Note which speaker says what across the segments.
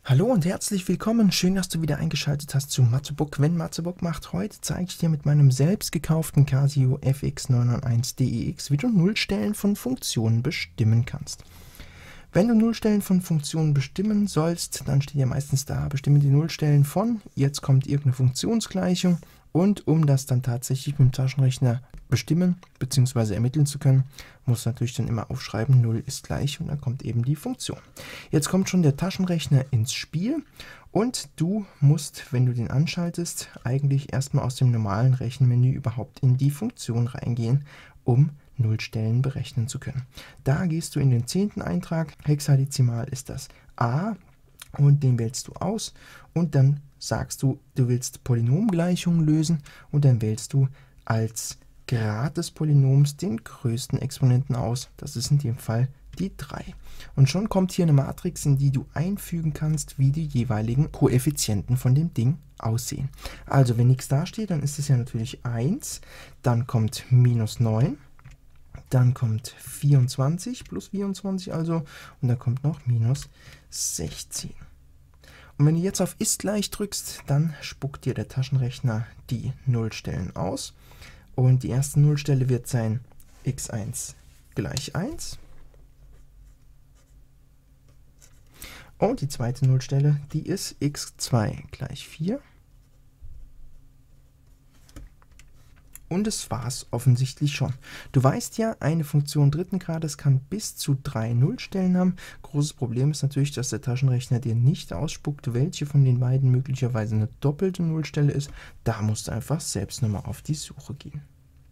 Speaker 1: Hallo und herzlich willkommen. Schön, dass du wieder eingeschaltet hast zu Mathebook. Wenn Mathebook macht, heute zeige ich dir mit meinem selbst gekauften Casio FX991DEX, wie du Nullstellen von Funktionen bestimmen kannst. Wenn du Nullstellen von Funktionen bestimmen sollst, dann steht ja meistens da, bestimme die Nullstellen von, jetzt kommt irgendeine Funktionsgleichung, und um das dann tatsächlich mit dem Taschenrechner bestimmen bzw. ermitteln zu können, muss natürlich dann immer aufschreiben, 0 ist gleich, und dann kommt eben die Funktion. Jetzt kommt schon der Taschenrechner ins Spiel und du musst, wenn du den anschaltest, eigentlich erstmal aus dem normalen Rechenmenü überhaupt in die Funktion reingehen, um Nullstellen berechnen zu können. Da gehst du in den 10. Eintrag, hexadezimal ist das a, und den wählst du aus und dann sagst du, du willst Polynomgleichungen lösen, und dann wählst du als Grad des Polynoms den größten Exponenten aus. Das ist in dem Fall die 3. Und schon kommt hier eine Matrix, in die du einfügen kannst, wie die jeweiligen Koeffizienten von dem Ding aussehen. Also wenn nichts da steht, dann ist es ja natürlich 1, dann kommt minus 9, dann kommt 24 plus 24 also, und dann kommt noch minus 16. Und wenn du jetzt auf ist gleich drückst, dann spuckt dir der Taschenrechner die Nullstellen aus. Und die erste Nullstelle wird sein x1 gleich 1. Und die zweite Nullstelle, die ist x2 gleich 4. Und es war es offensichtlich schon. Du weißt ja, eine Funktion dritten Grades kann bis zu 3 Nullstellen haben. Großes Problem ist natürlich, dass der Taschenrechner dir nicht ausspuckt, welche von den beiden möglicherweise eine doppelte Nullstelle ist. Da musst du einfach selbst nochmal auf die Suche gehen.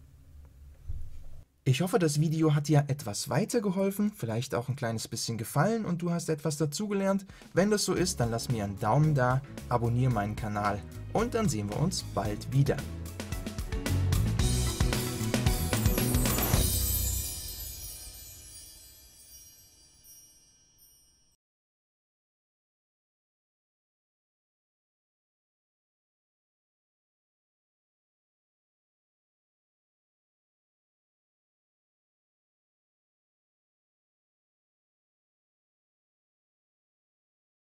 Speaker 1: Ich hoffe, das Video hat dir etwas weitergeholfen, vielleicht auch ein kleines bisschen gefallen und du hast etwas dazugelernt. Wenn das so ist, dann lass mir einen Daumen da, abonniere meinen Kanal und dann sehen wir uns bald wieder.